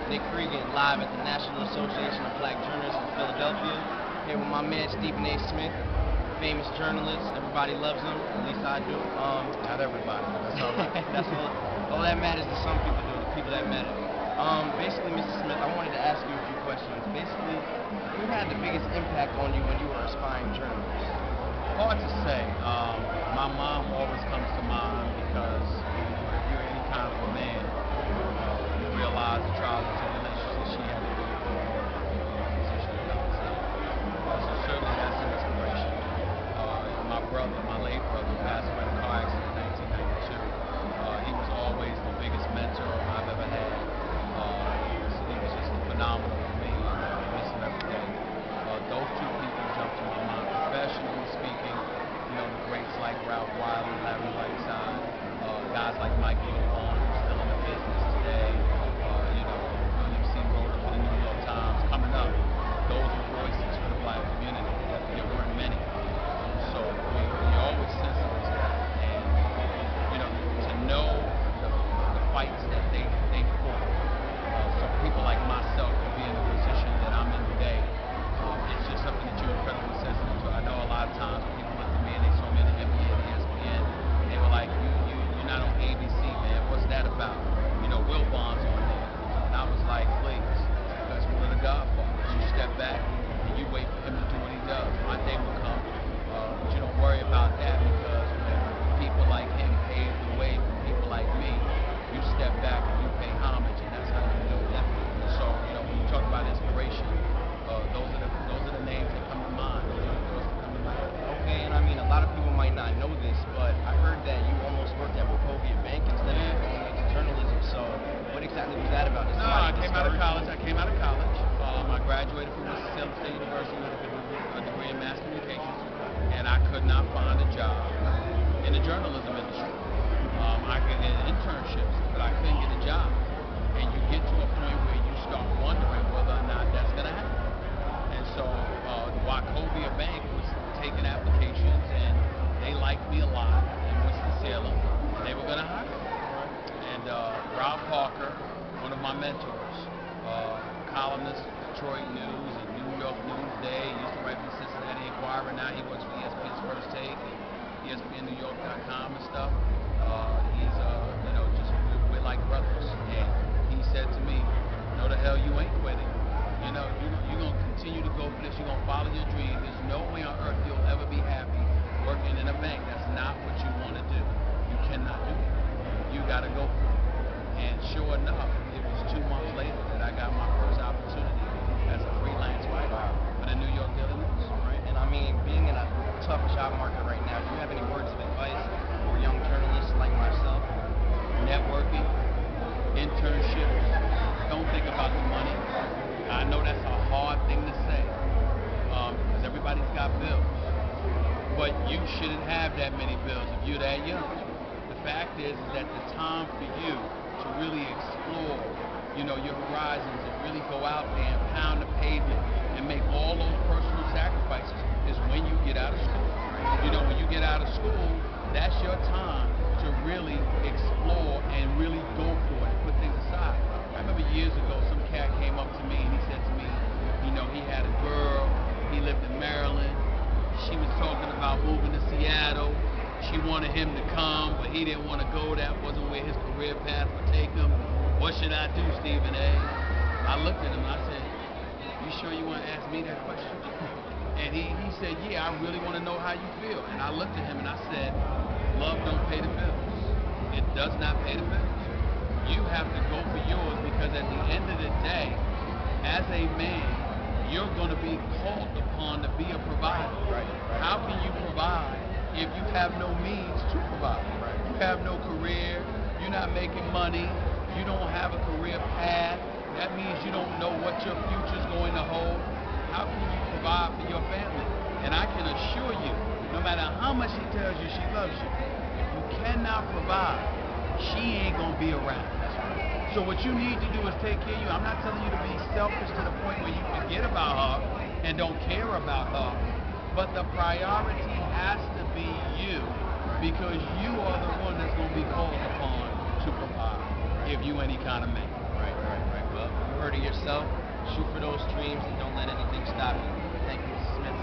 Nick Creegan, live at the National Association of Black Journalists in Philadelphia. Here with my man Stephen A. Smith, famous journalist. Everybody loves him, at least I do. Not everybody, but that's all right. That's all that matters to some people, do the people that matter. Basically, Mr. Smith, I wanted to ask you a few questions. Basically, who had the biggest impact on you when you were an aspiring journalist? Hard to say. My mom always comes to mind because if you're any kind of a man, you realize the trials and tribulations that she had to go through in the position that I was in. So certainly that's an inspiration. My brother, my late brother, passed away in a car accident in 1992. He was always the biggest mentor I've ever had. He was just phenomenal for me. I miss him every day. Those two people jump to my mind. Professionally speaking, the greats like Ralph Wiley, Larry Whiteside, guys like Mike Wilbon, who's still in the business today, William C. Roden for the New York Times. Coming up, those were voices for the black community. There weren't many. So we're always sensitive to that. And, to know the fights that they fought. So people like myself to be in the position that I'm in today, it's just something that you're incredibly sensitive to. I know a lot of times when people look at me and they saw me on the NBA and ESPN, they were like, you're not on ABC, man. What's that about? Will Bond's on there. And I was like, please, that's one of the Godfathers. You step back and you wait for him to do what he does. My day will come, but you don't worry about that because when people like him pave the way for people like me, you step back and you pay homage, and that's how you do it. So, when you talk about inspiration, those are the names that come to mind. Those are the girls that come to mind. Okay, and I mean, a lot of people might not know this, but I heard that you almost worked at Wachovia Bank instead of going into journalism. So, what exactly was that about? No, I came out of college. I graduated from Winston-Salem State University with a degree in mass communications, and I could not find a job in the journalism industry. I could get internships, but I couldn't get a job. And you get to a point where you start wondering whether or not that's going to happen. And so the Wachovia Bank was taking applications, and they liked me a lot in Winston-Salem, and they were going to hire me. And Rob Parker, one of my mentors, columnist at Detroit News and New York Newsday, he used to write for the Cincinnati Enquirer. Now he works for ESPN's First Take and ESPNNewYork.com and stuff. He's we're like brothers. And he said to me, "No, the hell you ain't quitting. You're gonna continue to go for this. You're gonna follow your dream. There's no way on earth you'll ever be happy working in a bank. That's not what you want to do. You cannot do it. You gotta go for it." And sure enough, it was 2 months later that I got my first opportunity as a freelance writer for the New York Daily News. Right. And I mean, being in a tough job market right now, do you have any words of advice for young journalists like myself? Networking, internships. Don't think about the money. I know that's a hard thing to say because everybody's got bills, but you shouldn't have that many bills if you're that young. The fact is that the time for you to really explore, your horizons and really go out there and pound the pavement and make all those personal sacrifices is when you get out of school. When you get out of school, that's your time to really explore and really go for it and put things aside. I remember years ago, some cat came up to me and he said to me, he had a girl, he lived in Maryland, she was talking about moving to Seattle, she wanted him to come, but he didn't want to go, that wasn't where his career path would take him. What should I do, Stephen A? I looked at him and I said, "You sure you want to ask me that question?" And he said, "Yeah, I really want to know how you feel." And I looked at him and I said, "Love don't pay the bills. It does not pay the bills. You have to go for yours because at the end of the day, as a man, you're going to be called upon to be a provider. Right. How can you provide if you have no means to provide? Right. You have no career, you're not making money, you don't have a career path. That means you don't know what your future's going to hold. How can you provide for your family?" And I can assure you, no matter how much she tells you she loves you, if you cannot provide, she ain't going to be around. So what you need to do is take care of you. I'm not telling you to be selfish to the point where you forget about her and don't care about her, but the priority has to be you because you are the one that's going to be called upon to provide if you any kind of man. Right. Well, you heard yourself, shoot for those dreams, and don't let anything stop you. Thank you, Mrs. Smith.